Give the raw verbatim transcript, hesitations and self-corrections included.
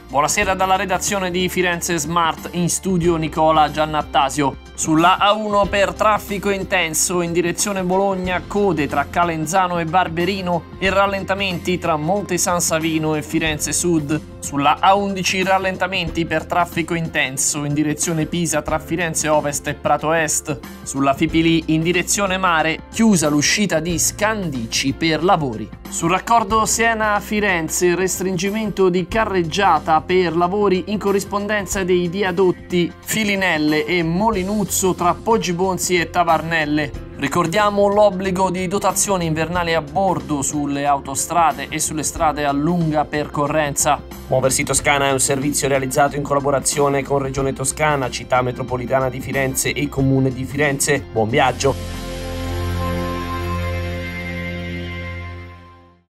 Buonasera dalla redazione di Firenze Smart, in studio Nicola Giannattasio. Sulla A uno per traffico intenso in direzione Bologna, code tra Calenzano e Barberino e rallentamenti tra Monte San Savino e Firenze Sud. Sulla A undici rallentamenti per traffico intenso in direzione Pisa tra Firenze Ovest e Prato Est. Sulla Fipili in direzione mare, chiusa l'uscita di Scandici per lavori. Sul raccordo Siena-Firenze, restringimento di carreggiata per lavori in corrispondenza dei viadotti Filinelle e Molinuzzo tra Poggibonsi e Tavarnelle. Ricordiamo l'obbligo di dotazione invernale a bordo sulle autostrade e sulle strade a lunga percorrenza. Muoversi Toscana è un servizio realizzato in collaborazione con Regione Toscana, Città Metropolitana di Firenze e Comune di Firenze. Buon viaggio!